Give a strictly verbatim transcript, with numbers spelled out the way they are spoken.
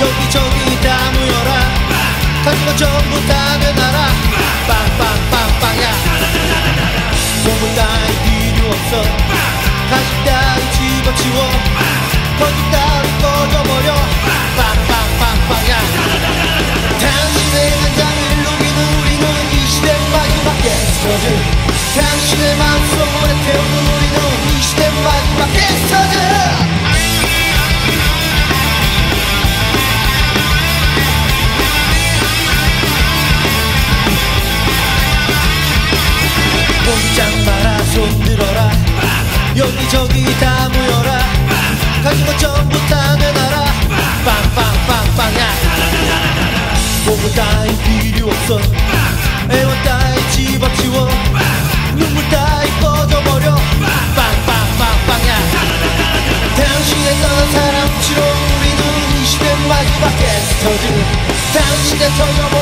여기저기 다 모여라. 가진 거 전부 다 내놔라. 빵빵빵빵야. 소문 따위 필요 없어. 가식 따위 집어치워. 거짓 따위 꺼져버려. 빵빵빵빵야. 당신의 간장을 녹이는 우리는 이 시대 마지막 갱스터즈. 당신의 마음속에 태우는 우리는 이 시대 마지막 갱스터즈. 꼼짝 마라. 손 들어라. 여기저기 다 모여라. 가진 거 전부 다 내놔라. 빵빵빵빵야. 보고 따위 필요 없어. 애원 따위 집어치워. 눈물 따위 꺼져버려. 빵빵빵빵야. 당신의 떠난 사람 치러 우리는 이 시대 마지막 갱스터즈. 당신의 터져버려.